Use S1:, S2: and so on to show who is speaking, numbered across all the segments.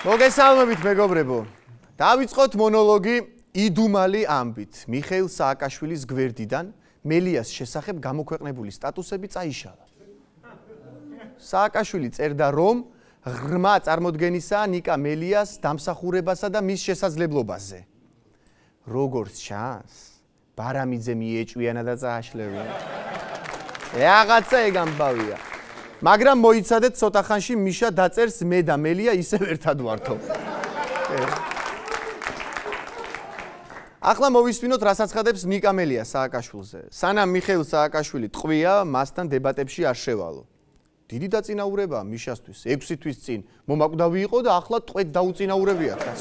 S1: მოგესალმებით მეგობრებო. დავიწყოთ მონოლოგი იდუმალი ამბით. მიხეილ სააკაშვილის გვერდიდან მელიას შესახებ გამოქვეყნებული სტატუსები წაიშალა. სააკაშვილი წერდა, რომ ღრმა წარმოდგენისაა ნიკა მელიას დამსახურებასა და მის შესაძლებლობაზე. როგორც ჩანს, ბარამიძე მიეჭვიანა და წააშლევია. რაღაცა ეგ ამბავია. მაგრამ მოიცადეთ ცოტა ხანში მიშა დაწერს მე და მელია ისევ ერთად ვართო. ახლა მოვისმინოთ რა საცხადებს ნიკა მელია სააკაშვილზე. სანამ მიხეილ სააკაშვილი ტყვია, მასთან დებატებში არ შევალო. დიდი დაწინაურებაა მიშასთვის 6 თვის წინ მომაკვდავი იყო და ახლა ტყვედ დაუწინაურებიათ რაც.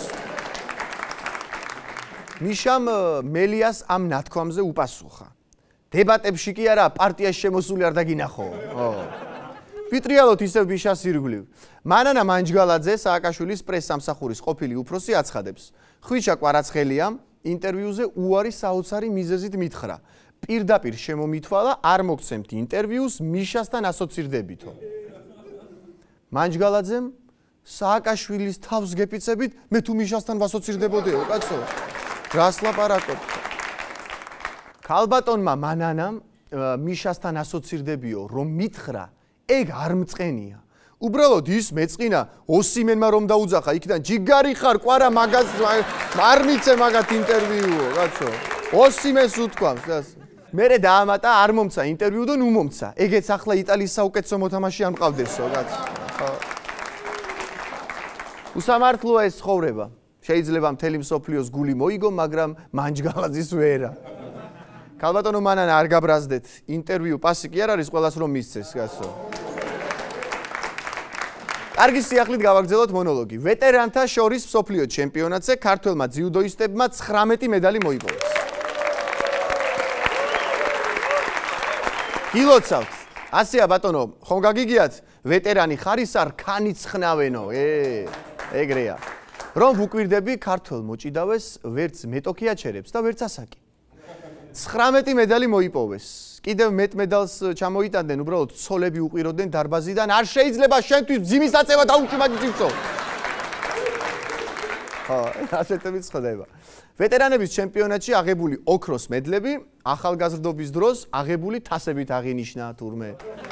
S1: მიშამ მელიას ამ ნათქვამზე უპასუხა. დებატებში კი არა, პარტიაში შემოსული არ დაგინახო. ვიტრიალოთ ისევ მიშას ირგვლივ. მანანა მანჯგალაძე სააკაშვილის პრესსამსახურის ყოფილი უფროსი აცხადებს. ხვიჩა კვარაცხელიამ ინტერვიუზე უარი საოცარი მიზეზით მითხრა. პირდაპირ შემომითვალა არ მოგცემთ ინტერვიუს მიშასთან ასოცირდებითო. მანჯგალაძემ სააკაშვილის თავს გეპიცებით მე თუ მიშასთან ვასოცირდებოდეო, კაცო. რას ლაპარაკობ? ქალბატონმა მანანამ მიშასთან ასოცირდებიო, რომ მითხრა, ეგ არ მწყენია. უბრალოდ ის მეწყინა ოსიმენმა რომ დაუძახა, იქიდან ჯიგარი ხარ, კვარა მაგას არ მიცე მაგათ ინტერვიუო, კაცო. ოსიმენს უთქვამს, გას. მერე დაამატა, არ მომცა ინტერვიუ და ნუ მომცა. ეგეც ახლა იტალიის საუკეთესო მოთამაშე ამყავდესო, კაცო. უსამართლოა ეს ცხოვრება. შეიძლება მთელი მსოფლიოს გული მოიგო, მაგრამ მანჯგალაძის ვერა. ქალბატონო მანანა არ გაბრაზდეთ. ინტერვიუ პასი კი არ არის ყველას რომ მისცეს, გასო. კარგი სიახლით გავაგრძელოთ მონოლოგი. ვეტერანთა შორის მსოფლიო ჩემპიონატზე ქართველმა ძიუდოისტებმა 19 მედალი მოიპოვეს. გილოცავთ. ასეა ბატონო, ხომ გაგიგიათ? ვეტერანი ხარის არ ქანიცხნავენო. ეგრეა. რომ ვუკვირდები ქართველ მოჭიდავეს, ვერც მეტოქი აჩერებს და ვერც ასაკი. 19 მედალი მოიპოვეს. კიდევ მეტ მედალს ჩამოიტანდნენ, უბრალოდ ცოლები უყიროდნენ დარბაზიდან. არ შეიძლება შენთვის ძიმის აწევა დაუჭი მაგის ძიმსო. ასეთებიც ხდება. ვეტერანების ჩემპიონატში აღებული ოქროს მედლები ახალგაზრდობის დროს აღებული თასებით აღინიშნა თურმე.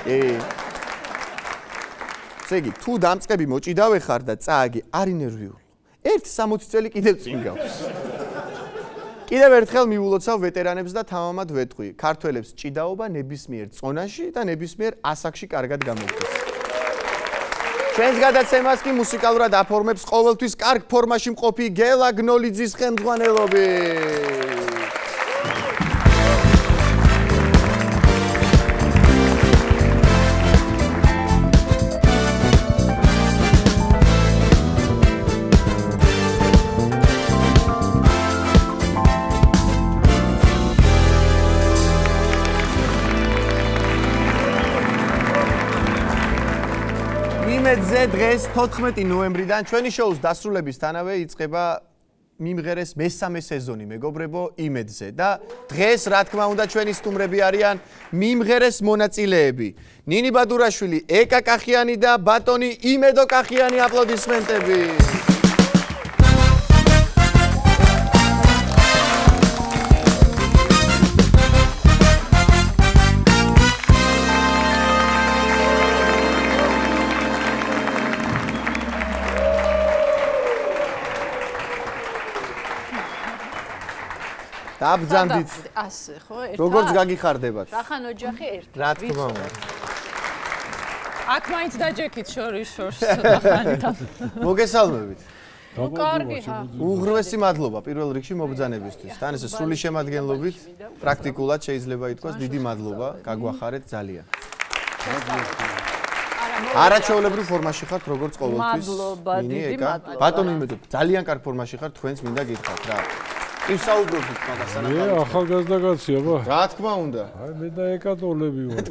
S1: ზეგი, თუ დამწყები მოჭიდავე ხარ და წააგი არ ინერვიულ. 1-60 წელი კიდევ წინ გავს. კიდევ ერთხელ მიულოცავ ვეტერანებს და თამამად ვეთქვი, ქართველებს ჭიდაობა ნებისმიერ წონაში და ნებისმიერ ასაკში კარგად გამოგდეს. ჩვენს გადაცემას კი მუსიკალურად აფორმებს ყოველთვის კარგ ფორმაში მყოფი გელა გნოლიძის ხელმძღვანელობით. იმედზე დღეს 14 ნოემბრიდან ჩვენი შოუს დასრულებისთანავე იწყება მიმღერეს მესამე სეზონი მეგობრებო იმედზე და დღეს რა თქმა უნდა ჩვენი სტუმრები არიან მიმღერეს მონაწილეები ნინი ბადურაშვილი, ეკა კახიანი და ბატონი იმედო კახიანი აპლოდისმენტები. დაბძანდით.
S2: ასე ხო, ერთად.
S1: როგორც გაგიხარდებათ?
S2: რახან ოჯახი ერთად.
S1: რა თქმა უნდა.
S2: აქ მაინც დაჯექით შორის ცოტა ხანიდან.
S1: მოგესალმებით.
S2: კარგი, ჰა.
S1: უღრმესი მადლობა პირველ რიგში მობრძანებისთვის. თან ესე სრული შემადგენლობით პრაქტიკულად შეიძლება ითქვას დიდი მადლობა, გაგვახარეთ ძალიან. არაჩვეულებრივ ფორმაში ხართ როგორც ყოველთვის.
S2: მადლობა, დიდი მადლობა.
S1: ბატონო იმედო, ძალიან კარგ ფორმაში ხართ, თქვენს მინდა გითხრათ რა. ისაუბრობთ მაგასთან.
S3: ახალგაზრდა კაცია ბა.
S1: რა თქმა უნდა.
S3: აი მე და ეკატოლები ვარ.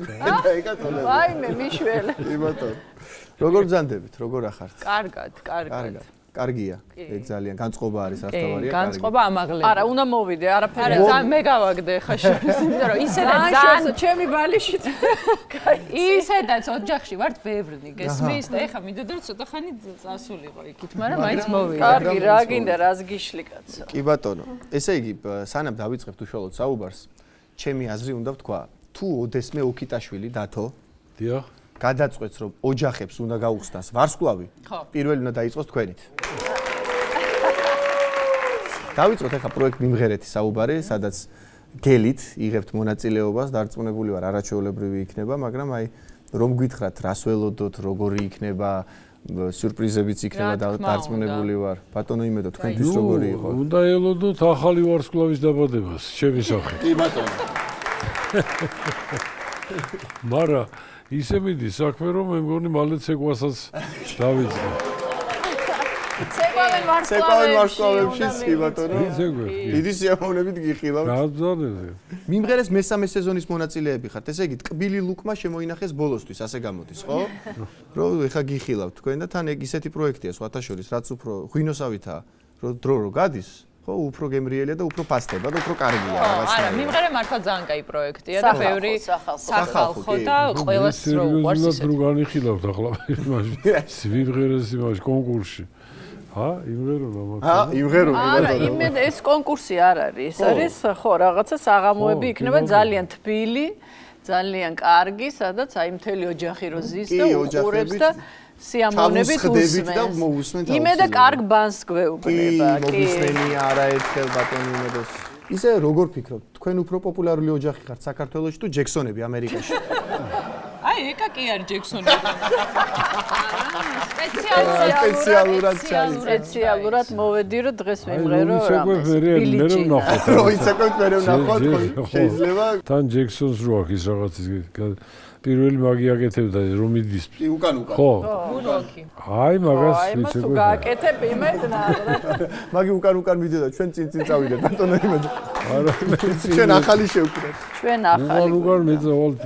S2: აი მე მიშველე.
S1: ბატონო. როგორ ბრძანდებით, როგორ ახართ?
S2: კარგად.
S1: კარგია. ეგ ძალიან განწყობა არის რასთავარია.
S2: განწყობა ამაღლები.
S4: არა, უნდა მოვიდე, არაფერი.
S2: ძალიან მე გავაგდე ხა შორის, იმიტომ რომ ისედაც ძალიან
S4: ჩემი ბალიში.
S2: ისედაც ოჯახში ვართ ბევრი, გესმის და ეხა მინდოდა ცოტა ხანი წასულიყო იქით, მაგრამ მაინც მოვიდა.
S4: კარგი, რა გინდა, რას გიშლი კაცო.
S1: კი ბატონო. ესე იგი, სანამ დავიწყებთ უშუალოდ საუბარს, ჩემი აზრი უნდა ვთქვა, თუ ოდესმე ოქიტაშვილი დათო
S3: დიახ.
S1: გადაწყვეტს, რომ ოჯახებს უნდა გაუხსნას ვარსკვლავი, პირველი უნდა დაიწყოს თქვენით. დავიწყოთ ახლა პროექტ მიმღერეთი საუბარი, სადაც გელით იღებთ მონაწილეობას, დარწმუნებული ვარ, არაჩვეულებრივი იქნება, მაგრამ აი რომ გითხრათ, რას ველოდოთ, როგორი იქნება, სიურპრიზებიც იქნება და დარწმუნებული ვარ. ბატონო იმედო, თქვენთვის როგორი იყო?
S3: უნდა ელოდოთ ახალი ვარსკვლავის დაბადებას, ჩემი სახით.
S1: კი ბატონო.
S3: მაგრამ ისე მიდის საქმე, რომ მე მგონი მალე ცეკვასაც დავიწყე.
S4: ცეკვავენ
S1: ვარსკვლავებში, კი ბატონო.
S3: ცეკვე.
S1: დიდი სიამოვნებით გიხილავთ.
S3: გაბზანებზე.
S1: მიმღერეს მესამე სეზონის მონაწილეები ხართ. ესე იგი, ტკბილი ლუკმა შემოინახეს ბოლოსთვის, ასე გამოდის, ხო? რომ ეხა გიხილავთ თქვენ და თან ეგ ისეთი პროექტია, სხვათა შორის, რაც უფრო ღვინოსავითაა, რომ დრო რო გადის, ხო, უფრო გემრიელია და უფრო ფასდება და უფრო კარგია რაღაცა.
S2: არა, მიმღერე მართლა ძალიან კაი პროექტია და ბევრი სახალხო და ყველას რო უყვარს
S3: ისე.
S2: ისეთი.
S3: რო განიხილავთ ახლა იმაში. სიმღერეს იმაში კონკურსში. იმღერონა მაგრამ.
S1: იმღერონა
S4: არა,
S1: ბატონო.
S4: იმედ ეს კონკურსი არ არის. არის ხო, რაღაცა საღამოები იქნება ძალიან თბილი, ძალიან კარგი, სადაც აი მთელი ოჯახი რო ზის და უყურებს და სიამოვნებით
S1: უსმენს.
S4: იმედა კარგ ბანს გვეუბნება,
S1: კი, მოგისმენია არაერთხელ ბატონო იმედოს. ისე როგორ ფიქრობთ, თქვენ უფრო პოპულარული ოჯახი ხართ საქართველოში თუ ჯექსონები ამერიკაში?
S2: აი, ეკა კი არის ჯექსონი.
S4: სპეციალურად მოვედი რომ დღეს მიმღერო რამეს.
S1: როიცაკოთ მე ვნახოთ, შეიძლება.
S3: თან ჯექსონს რო აქვს ის რაღაც პირველი მაგი აკეთებდა რომ მიდის.
S1: კი, უკან.
S3: ხო.
S2: მუნოქი.
S3: აი მაგას
S4: ვიცი. თუ გააკეთებ იმედნა.
S1: მაგი უკან მიდიოდა, ჩვენ წინ წავიდეთ ბატონო იმედო. არა, ჩვენ ახალი შევკრეთ.
S4: ჩვენ ახალი.
S3: უკან მეწავალთ.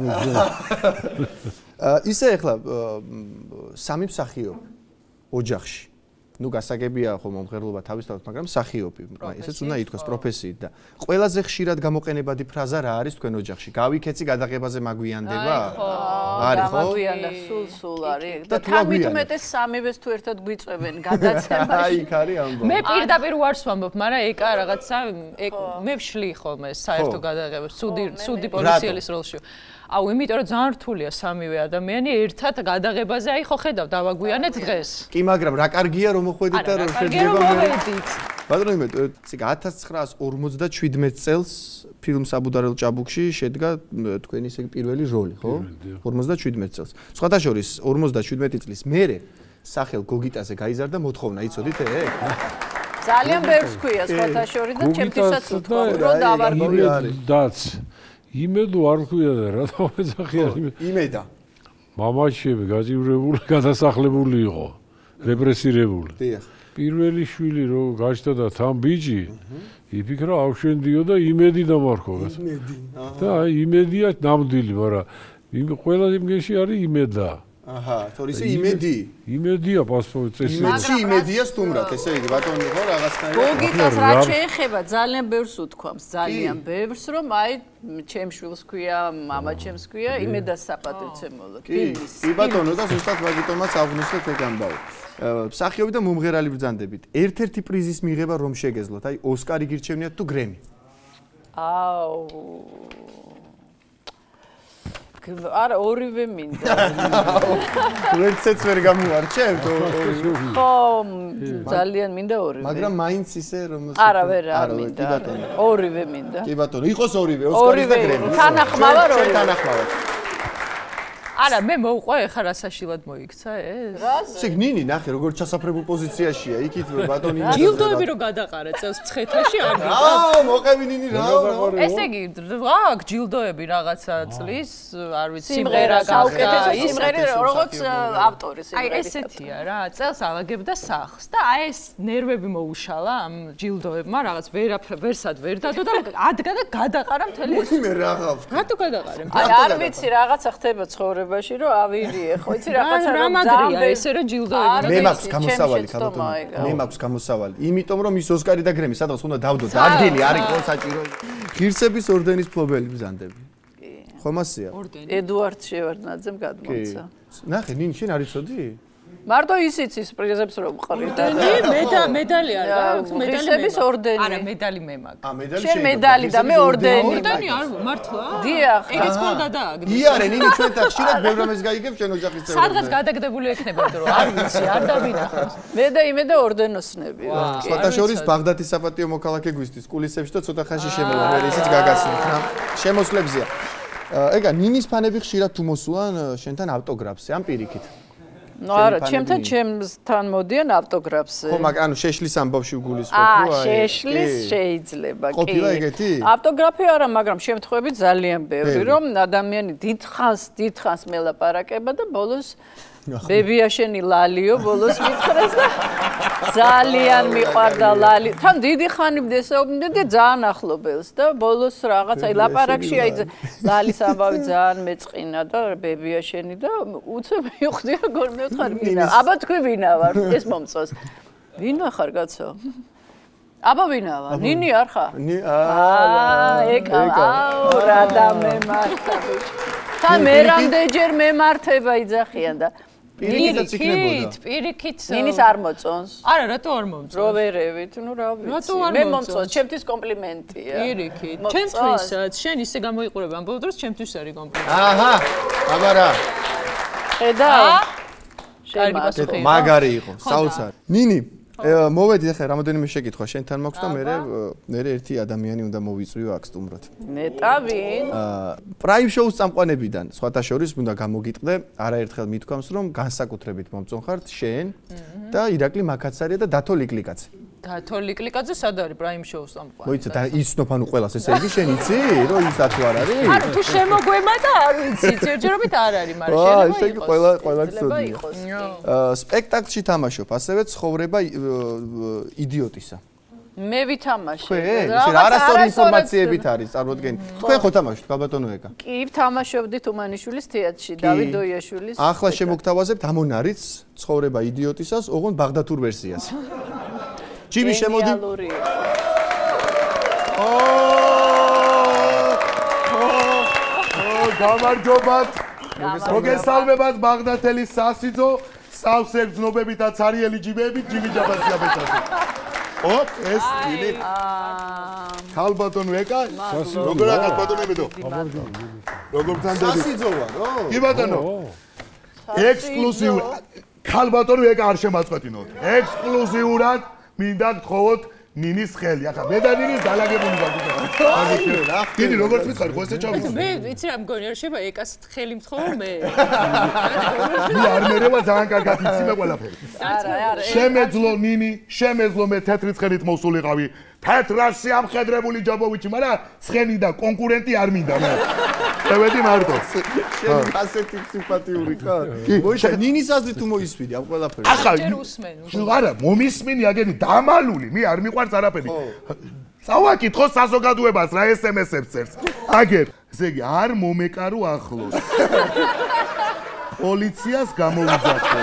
S1: ისე ახლა სამი მსახიობ ოჯახში. ნუ გასაგებია ხო მომღერლობა თავისთავად, მაგრამ მსახიობი, ესეც უნდა ითქვას პროფესიით და ყველაზე ხშირად გამოყენებადი ფრაზა რა არის თქვენ ოჯახში? გავიქეცი გადაღებაზე მაგვიანდება? არის ხო?
S4: მაგვიანდა, სულ არის. და თამით უმეტეს სამივეს თუ ერთად გვიწევენ გადაცემაში.
S1: აი, იქ არის ამბავი.
S2: მე პირდაპირ უარს ვამბობ, მაგრამ ეკა რაღაცა მე ვშლი ხოლმე საერთო გადაღებებს, ცუდი პოლიციელის როლში. აუ, იმიტომ რომ ძალიან რთულია სამივე ადამიანი ერთად გადაღებაზე, აი ხო ხედავ დავაგვიანეთ დღეს.
S1: კი, მაგრამ რა კარგია რომ მოხვედით და რომ შედგება
S2: მოვედით.
S1: ბატონო იმედო, 1997 წელს ფილმ საბუდარელ ჭაბუკში შედგა თქვენი ისე პირველი როლი, ხო? 57 წელს. სხვათა შორის 57 წლის მერე სახელ გოგიტაზე გაიზარდა მოთხოვნა, იცოდით ეგ?
S4: ძალიან ბევრს ქვია სხვათა შორის და ჩემთვისაც უთქვა, რომ
S3: დავარგო. იმედო არ ქვია და რა დავეძახიან
S1: იმედა.
S3: მამაშები გაჭირებული, გადასახლებული იყო, რეპრესირებული.
S1: დიახ.
S3: პირველი შვილი რო გაჩნდა და თან ბიჭი, იფიქრა ავშენდიო და იმედი დამარხო.
S1: იმედი.
S3: და იმედია ნამდვილი, მაგრამ ყველა იმგეში არის იმედა.
S1: აჰა, თორე ისე იმედი.
S3: იმედია პასპორტი წესი.
S1: იმედში იმედია სტუმრად, ესე იგი, ბატონო ხო რაღაცნაირად.
S4: გოგიტას რა შეეხება, ძალიან ბევრს უთქვამს, ძალიან ბევრს, რომ აი ჩემ შვილს ქვია, მამა ჩემს ქვია, იმედას საპატივცემულოდ.
S1: ფილმის. კი ბატონო და ზუსტად მაგიტომაც აღვნიშნეთ ეგ ამბავი. მსახიობი და მომღერალი ბრძანდებით. ერთ-ერთი პრიზის მიღება რომ შეგეძლოთ, აი ოსკარი გირჩევნიათ თუ გრემი?
S4: არა, ორივე მინდა.
S1: ვერცეც ვერ გამოარჩევთ ორივე.
S4: ხო, ძალიან მინდა ორივე.
S1: მაგრამ მაინც ისე რომ
S4: არა, ვერ მინდა. ორივე მინდა.
S1: კი ბატონო, იყოს ორივე, ოსკარი და გრემი.
S4: თანახმავარ ორივე.
S1: თანახმავარ.
S2: არა, მე მოვყვა ეხა რა საშილად მოიქცა ეს?
S1: ისე ნინი ნახე როგორ ჩასაფრებულ პოზიციაშია, იქით ბატონი.
S2: ჯილდოები რო გადაყარა წელს მცხეთაში არ გიყვა?
S1: აუ, მოყევი ნინი რა.
S2: ესე იგი, აქ ჯილდოები რაღაცა წლის, არ ვიცი, სიმღერა
S4: საუკეთესო სიმღერა როგორც ავტორი სიმღერა.
S2: აი ესეთია რა, წელს ავაგებდა სახს და აი ეს ნერვები მოუშალა ამ ჯილდოებმა, რაღაც ვერსად ვერ დადო და ადგა და გადაყარა მთელი.
S1: მე რა ღავს?
S2: რატო გადაყარე?
S4: აი არ ვიცი, რაღაცა ხდება ცხოვრება განმავლობაში რომ ავირიე, ხო იცი რაღაცა
S2: რა მაგრია ესე რომ ჯილდოები.
S1: მე მაქვს გამოსავალი ქალბატონო. მე მაქვს გამოსავალი. იმიტომ რომ ის ოსკარი და გრემი სადღაც უნდა დავდოთ. ადგილი არის ხო საჭირო. ღირსების ორდენის მფლობელი ბრძანდები. ხო მასია?
S4: ედუარდ შევარდნაძემ გადმოცა.
S1: ნახე, ნინი შენ არ იცოდი?
S4: მარტო ისიც ის პრიზებს რომ ყრიდა.
S2: მედალი არა,
S4: ღირსების ორდენი.
S2: არა, მედალი მე მაქვს.
S1: მედალი
S4: შენ მედალი და მე ორდენი.
S2: ორდენი არ მართლა?
S4: დიახ.
S2: ეგეც ხო გადააგდო.
S1: იარე, ნინი ჩვენ და ხშირად ბევრ რამეს გაიგებ შენ ოჯახის წევრები.
S2: სადღაც გადაგდებული ექნება რომ არ ვიცი, არ დავინახავს.
S4: მე და იმე და ორდენოსნები.
S1: სხვათა შორის ბაღდათის საპატიო მოქალაქე გვისთვის კულისებში და ცოტა ხანში შემოვა, მე ისიც გაგაცნით რა. შემოსლებზია. ეგა ნინის ფანები ხშირად თუ მოსულან შენთან ავტოგრაფზე, ამ პირიქით.
S4: ნუ არა, ჩემთან მოდიან ავტოგრაფზე.
S1: ხო, მაგრამ ანუ შეშლის ამბავში ვგულისხმობ,
S4: ხო, აი. შეშლის შეიძლება, კი.
S1: ყოფილა ეგეთი?
S4: ავტოგრაფი არა, მაგრამ შემთხვევები ძალიან ბევრი, რომ ადამიანი დიდხანს მელაპარაკება და ბოლოს ბებიაშენი ლალიო ბოლოს მითხრეს და ძალიან მიყვარდა ლალი. თან დიდი ხანი მდესაობდნენ და ძალიან ახლობელს და ბოლოს რაღაც აი ლაპარაკში აი ლალის ამბავი ძალიან მეწყინა და ბებიაშენი და უცებ მივხვდი როგორ მევთხარ ვინა. აბა თქვი ვინა ვარ ეს მომწონს. ვინა ხარ კაცო? აბა ვინა ვარ? ნინი არ ხარ? ეკა რა და მემართა. თან მე რამდენჯერ მემართება იძახიან და
S1: პირიქითაც იქნებოდა.
S2: პირიქით.
S4: ნინის არ მოწონს.
S2: არა, რატო არ მომწონს?
S4: რო ვერევით, ნუ რა ვიცი. მე მომწონს, ჩემთვის კომპლიმენტია.
S2: პირიქით. ჩემთვისაც შენ ისე გამოიყურება ამ ბოლო დროს, ჩემთვის არის კომპლიმენტი.
S1: აჰა, აბა რა.
S4: ხედავ?
S2: კარგი პასუხი.
S1: მაგარი იყო, საოცარი. ნინი, მოვედი ახლა რამოდენიმე შეკითხვა შენთან მაქვს და მე ერთი ადამიანი უნდა მოვიწვიო აქ სტუმრად.
S4: ნეტავი?
S1: პრაიმ შოუს წამყვანებიდან სხვათა შორის უნდა გამოგიტყდე, არაერთხელ მithქვამს რომ განსაკუთრებით მომწონხართ შენ და ირაკლი მაკაცარია და დათო ლიკლიკაძე.
S2: დათო ლიკლიკაძე სად არის პრაიმ შოუს წამყვანი?
S1: მოიცა და იცნობ ანუ ყველას ესე იგი შენ იცი რომ ის ათუ არ არის?
S2: არა, თუ შემოგვემა და არ ვიცი, ჯერჯერობით არ არის, მაგრამ
S1: შეიძლება
S2: შეიძლება
S1: ისე იგი ყველა ცოდია. სპექტაკლში თამაშობ, ასევე ცხოვრება იდიოტისა.
S4: მე ვითამაშე.
S1: ეს არასწორი ინფორმაციებით არის წარმოდგენილი. თქვენ ხო თამაშობთ ქალბატონო ეკა?
S4: კი, თამაშობდით უმანიშვილის თეატრში, დავით დოიაშვილის.
S1: ახლა შემოგთავაზებთ ამონარიც ცხოვრება იდიოტისას, ოღონდ ბაღდათურ ვერსიას. ჯიმი შემოდი.
S5: გამარჯობათ. მოგესალმებათ ბაღდათელი სასიძო, სავსებ ზნობებით და ცარიელი ჯიბეებით ჯიმი ჯაბასია ბეჭდაზე. ოპ, ეს ჯიმი. ქალბატონო ეკა? როგორ ქალბატონო მედო? როგორ თანდები?
S1: სასიძო ვარ, ო?
S5: კი ბატონო. ექსკლუზიურად ქალბატონო ეკა არ შემაწყვეტინოთ. ექსკლუზიურად მინდა გთხოვოთ ნინის ხელი. ახლა მე და ნინის დალაგებული ვარ. დიდი როგორც მითხარ, ხო ესე ჩავიცი.
S2: მე ვიცი რა მგონი, რა შეიძლება ეკას ხელი მთხოვო მე.
S5: მე არ მერევა ძალიან კარგად იცი მე ყველაფერი.
S4: არა.
S5: შემეძლო ნინი, შემეძლო მე თეთრი ცხენით მოსულიყავი. თეთრასი ამხედრებული ჯაბოვიჩი, მაგრამ ცხენი და კონკურენტი არ მინდა მე. შევედი მარტო.
S1: შენ ასეთი სიმპათიური ხარ? მოიცა ნინის აზრი თუ მოისმინე ამ ყველაფერს.
S5: ახლა
S2: უსმენ.
S5: არა, მომისმინი აგენი დამალული, მე არ მიყვარს არაფერი. წავაკითხო საზოგადოებას რა SMS-ებს წერს. აგერ, ესე იგი არ მომეკარო ახლოს. პოლიციას გამოვიძახო.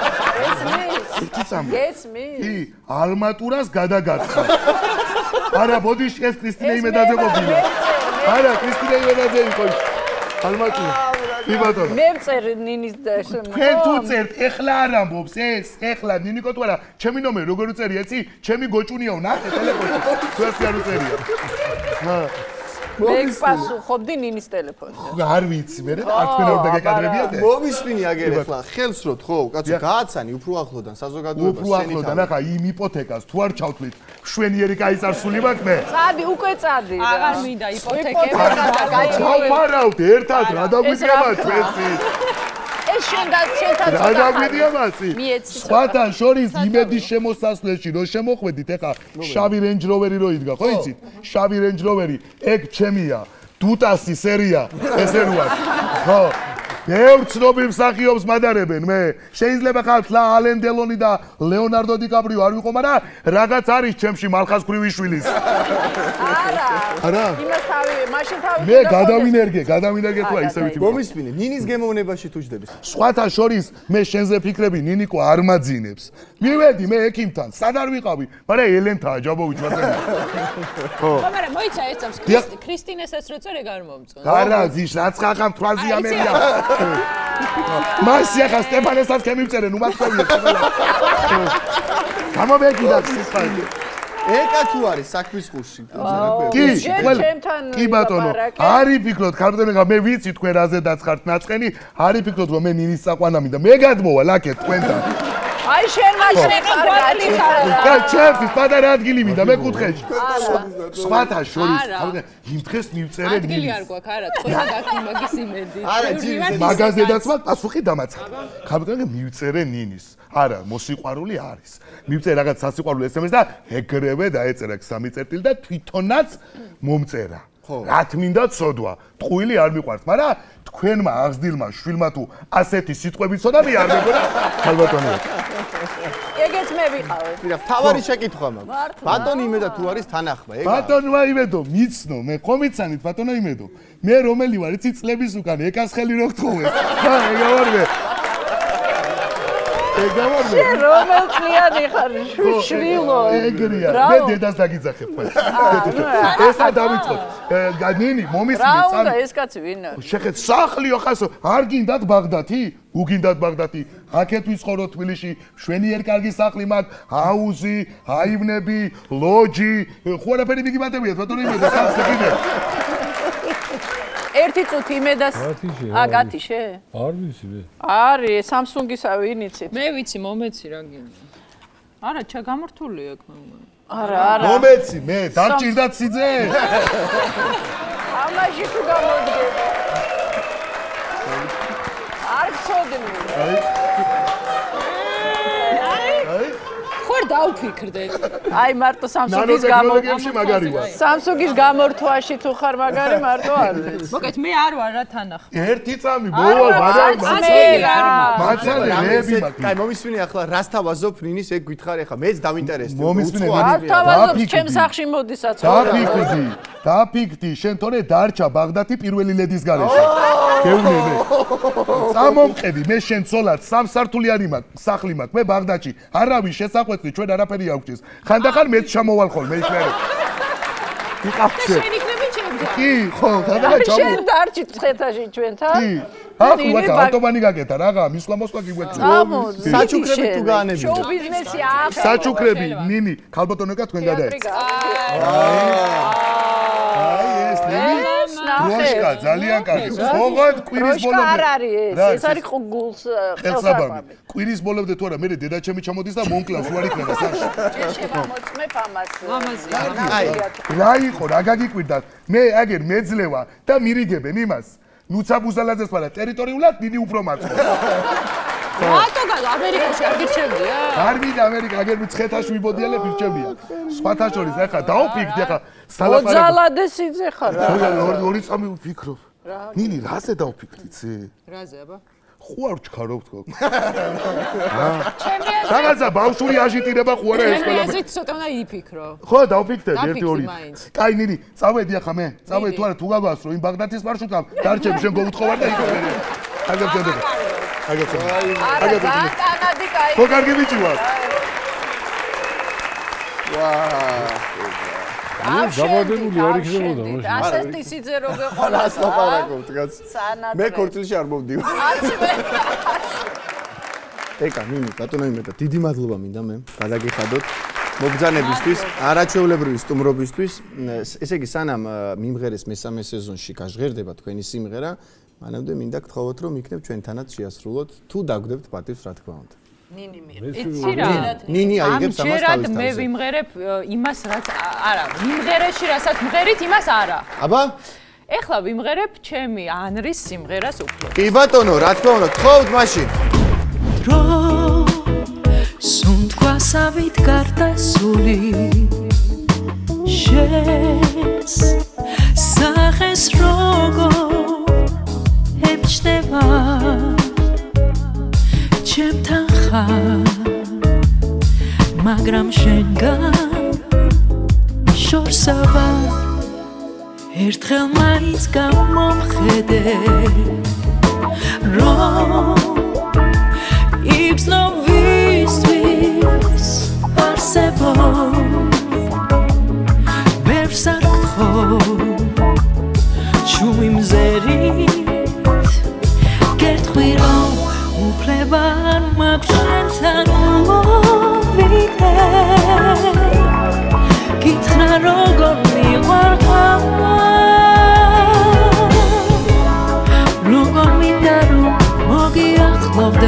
S4: გესმის?
S5: კი, ალმატურას გადაგაცხა. არა, ბოდიში ეს კრისტინე იმედაძე ყოფილა. არა, კრისტინე იმედაძე იყო. ალმატურა. კი ბატონო.
S4: მე წერ ნინის და ეს.
S5: თქვენ თუ წერთ, ეხლა არ ამბობს ეს, ეხლა ნინიკო თუ არა, ჩემი ნომერი როგორ უწერია, იცი? ჩემი გოჭუნიაო, ნახე ტელეფონში. თქვენს არ უწერია. ჰა.
S4: მე პასუხობდი ნინის ტელეფონზე.
S5: არ ვიცი, მე არ თქვენ არ დაგეკადრებიათ?
S1: მომისმინი აგერ ახლა ხელს როთ ხო, კაცო, გააცანი უფრო ახლოდან საზოგადოებას.
S5: უფრო ახლოდან, ახლა იმ იპოთეკას თუ არ ჩავთვლით, შვენიერი კაისარსული მაქვს მე.
S4: წადი, უკვე წადი რა.
S2: აღარ მინდა იპოთეკები და გაიგო.
S5: ჩავფარავთ ერთად, რა დაგვიგებათ ჩვენსი.
S4: ეს შენთან
S5: რა დაგვიდია მაცი? სხვათან შორის იმედის შემოსასვლელში რო შემოხვედით, ეხა შავი Range Rover-ი რო იდგა, ხო იცით? შავი Range Rover-ი, ეგ ჩემია. დუტასი სერია, ესე როა. ხო. ბევრ ცნობილ მსახიობს მადარებენ მე. შეიძლება ხალხ ალენ დელონი და ლეონარდო დიკაპრიო არ ვიყო, მაგრამ რაღაც არის ჩემში მალხას ქრივიშვილის. არა. იმას თავი, მაშინ თავი. მე გადავინერგე თუ აი ისევ თვითონ.
S1: მომისმინე, ნინის გემოვნებაში თუ ჯდების.
S5: სხვათა შორის მე შენზე ფიქრები ნინიკო არ მაძინებს. მივედი მე ექიმთან, სად არ ვიყავი, მაგრამ ელენთაა ჯაბოვიჩ ვაწევი.
S2: ხო. მაგრამ მოიცა ეს წამს ქრისტინესაც რო წერე არ მომწონს.
S5: არა, ზის რაც ხახამ თვალზე ამერია. მასი ახლა სტეფანესაც ქემივწერე, ნუ მათქვია. გამომეკიდა სისხალი. ეკა თუ არის საქმის ხუში. კი ბატონო, არი ფიქრობთ, ქალბატონო, მე ვიცი თქვენ რაზე დაცხართ ნაწყენი, არი ფიქრობთ რომ მე ნინის საყვანამი და მე გადმოვა ლაკეთ თქვენთან.
S4: აი შენ მაშინ ხარგალი ხარ.
S5: და ჩემთვის პატარა ადგილი მინდა მე კუთხეში. სხვათა შორის, იმ დღეს მივწერე ნინის.
S2: ადგილი არ გვაქვს, არა, თქვენ გაქვთ მაგის იმედი.
S5: არა, მაგაზედაც მაგ პასუხი დამაცხა. ქალბატონო, მივწერე ნინის. არა, მოსიყვარული არის. მივწერე რაღაც სასიყვარულო SMS და ეგრევე დაეწერა 3 წერტილი და თვითონაც მომწერა. რა თმინდა ცოდვა. ტყუილი არ მიყვარს, მაგრამ თქვენმა აღზრდილმა შვილმა თუ ასეთი სიტყვები ცოდა მე არ მეგონა ქალბატონო.
S4: ეგეც მე ვიყავი.
S1: ვიღა თავარი შეკითხვა მაქვს. ბატონი იმედა თუ არის თანახმა, ეგა.
S5: ბატონმა იმედო, მიცნო, მე ხომიცანით ბატონო იმედო. მე რომელი ვარ, იცი წლების უკან ეკას ხელი რო გთხოვე. ხა, ეგა ვარ მე. ეგა ვარ მე.
S4: რომელ წლიანი ხარ, შვილო.
S5: ეგრეა. მე დედას დაგიძახებ ხოლმე. ესა დავიწყოთ. ნინი, მომისმინე
S4: წამი. რა უნდა ეს კაცი ვინ არის?
S5: შეხეთ სახლიო ხასო, არ გინდათ ბაღდათი? უგინდათ ბაღდათი? აქეთ ვიცხოვრო თბილისში, შვენიერ კარგი სახლი მაქვს, აუზი, აივნები, ლოჯი, ხო არაფერი მიგიმატებიათ, ბატონო იმედა, სახლი კიდე.
S4: ერთი წუთი იმედას. გათიშე?
S3: არ ვიცი მე.
S4: არის, Samsung-ისა ვინ იცით?
S2: მე ვიცი, მომეცი რა გინდა. არა, გამართულია აქ მე.
S4: არა.
S5: მომეცი, მე დაგჭირდათ სიძე?
S4: ამაში თუ გამოდგე. არ ცოდნი.
S2: ხوار დაუფიქრდე.
S4: აი მარტო Samsung-ის Samsung-ის გამორთვაში თუ ხარ მაგარი მარტო არ ვიცი.
S2: მოკეთ მე არ ვარ რა თანახმა.
S5: ერთი წამი მოვა მაგრამ მაცალე რეები მაქვს.
S1: კაი მომისმინე ახლა რას თავაზობ ნინის ეგ გითხარი ახლა მეც დავინტერესდი.
S5: მომისმინე
S4: არ თავაზობ ჩემ სახში მოდისაც.
S5: დაფიქდი შენ თორე დარჩა ბაღდათი პირველი ლედის გარეშე. გეუნებე. წამომყევი მე შენ ცოლად სამსართულიანი მაქვს სახლი მაქვს მე ბაღდათში არავის შესახვეწი ჩვენ არაფერი არ გვჭირს ხანდახან მეც ჩამოვალ ხოლმე იქნებ იყავშე
S2: შენ იქნები ჩემთან
S5: კი ხო ხანდახან ჩამო
S4: შენ დარჩი ცხეთაში ჩვენთან
S5: კი ახლა ვაკა ავტობანი გაკეთა რაღა მისვლა მოსვლა გიგვექცია
S1: საჩუქრები თუ გაანებია
S4: შოუ ბიზნესი ახლა
S5: საჩუქრები ნინი ქალბატონოკა თქვენ გადაეცა აი ეს ნინი როშკა ძალიან კარგი. ოღონდ კვირის ბოლომდე.
S4: არ არის ეს. ეს არის გულს
S5: ხელსაბამი. კვირის ბოლომდე თუ არა, მე დედაჩემი ჩამოდის და მონკლავს უარი იქნება სახში.
S4: შემოწმებ ამას.
S5: აი, რა იყო, რა გაგიკვირდათ? მე აგერ მეძლევა და მირიგებენ იმას. ნუცა ბუზალაძეს პარა ტერიტორიულად ნინი უფრო მაწყობს.
S2: რატო ამერიკაში არ გირჩევდია?
S5: არ მინდა ამერიკა, აგერ მცხეთაში ვიბოდიალებ ვირჩევდია. სხვათა შორის ახლა დაუფიქდი ახლა
S4: სალაპარაკო. ბუზალაძესიძე ხარ რა.
S5: ორი წამი ვფიქრობ. ნინი, რაზე დავფიქრდი ცე?
S2: რაზე აბა?
S5: ხო არ ვჩქარობ თქო. რაღაცა ბავშვური აჟიტირება ხო არა ეს ყველა.
S2: ეს ცოტა უნდა იფიქრო.
S5: ხო დავფიქრდი 1-2. კაი ნინი, წავედი ახლა მე. წავედი თუ არა თუ გავასრო იმ ბაღდათის მარშრუტკამ, დარჩები შენ გოუთხოვარ და იქ ვერე. აგებდება.
S4: კანადი კაი.
S5: ხო კარგი ბიჭი ვარ.
S3: ვაა. გამოდებული არ იქნებოდა მაშინ.
S4: ასეთი სიძე რო გეყოლა.
S1: რას ლაპარაკობთ კაც? მე ქორწილში არ მოვდივარ. ეკა ნინი ბატონო იმედა დიდი მადლობა მინდა მე გადაგიხადოთ მოგზანებისთვის არაჩვეულებრივი სტუმრობისთვის ესე იგი სანამ მიმღერეს მესამე სეზონში გაჟღერდება თქვენი სიმღერა მანამდე მინდა გთხოვოთ რომ იქნებ ჩვენთანაც შეასრულოთ თუ დაგვდებთ პატივს რა თქმა უნდა
S4: ნინი მე
S2: იცი რა
S1: ნინი აიგებს ამას თავის თავზე
S2: მე ვიმღერებ იმას რაც არა მიმღერეში რასაც მღერით იმას არა
S1: აბა
S2: ეხლა ვიმღერებ ჩემი ანრის სიმღერას უფრო
S1: კი ბატონო რა თქმა უნდა გთხოვთ მაშინ
S6: სუნთქვასავით გარდასული შეს სახეს როგორ ემჩნევა მაგრამ შენგან შორსავა ერთხელ მაინც გამომხედე რომ იგზნო ვისთვის არსებო ბევრს არ გთხოვ ჩუმი მზერით გერთხვი რომ უფლება არ მაქვს შენთან მოვიდე გითხრა როგორ მიყვარხარ როგორ მინდა რომ მოგიახლოვდე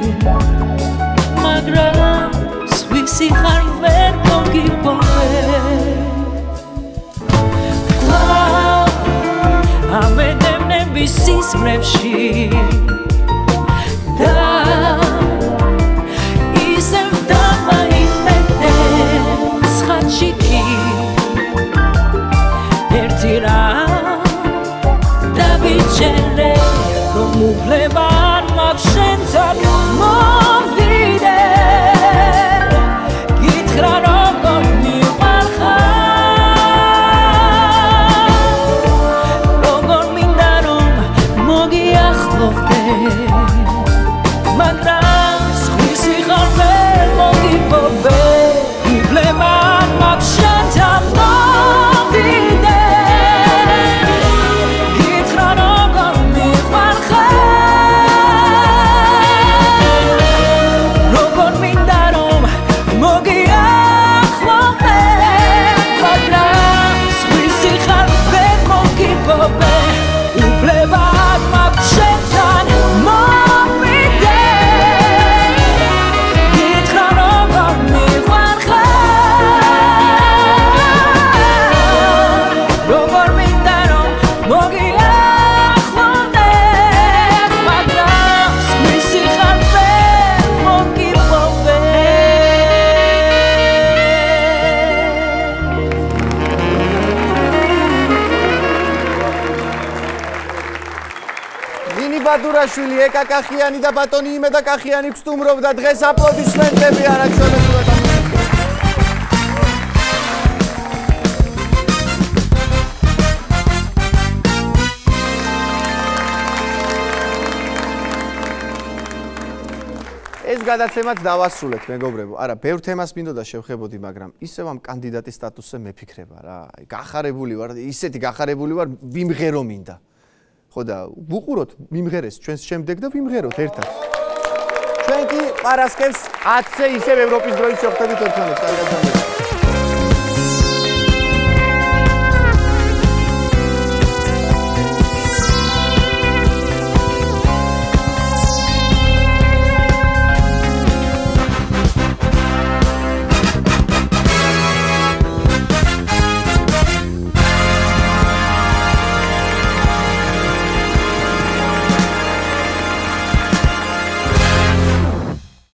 S6: მაგრამ სხვისი ხარ ვერ მოგიპოვე ამედევნები სისხლებში და ისევ დამაიმედე ცხადში კი ერთი რამ დავიჩენე რომ უფლება არ მაქვს შენთან მოვიდე გითხრა როგორ მიყვარხარ როგორ მინდა რომ მოგიახლოვდე მაგრამ სხვისი ხარ ვერ მოგიპოვე უფლება არ მაქვს შენთან მოვიდე გითხრა როგორ მიყვარხარ როგორ მინდა რომ მოგიახლოვდე მაგრამ სხვისი ხარ ვერ მოგიპოვე უფლება არ მაქვს შენთან მოვიდე გითხრა როგორ მიყვარხარ როგორ მინდა რომ მოგიახლოვდე მაგრამ სხვისი ხარ ვერ მოგიპოვე
S1: ნინი ბადურაშვილი, ეკა კახიანი და ბატონი იმედა კახიანი გსტუმრობდა დღეს აპლოდისმენტები არაჩვენებულად. ეს გადაცემაც დავასრულეთ, მეგობრებო. არა, ბევრ თემას მინდოდა შევხებოდი, მაგრამ ისევ ამ კანდიდატის სტატუსზე მეფიქრება რა. გახარებული ვარ, ისეთი გახარებული ვარ, ვიმღერო მინდა. ხო და ვუყუროთ მიმღერეს ჩვენს შემდეგ და ვიმღეროთ ერთად. ჩვენ კი პარასკევს 10-ზე ისევ ევროპის დროით შევხვდებით ერთმანეთს. კარგად გამოდით.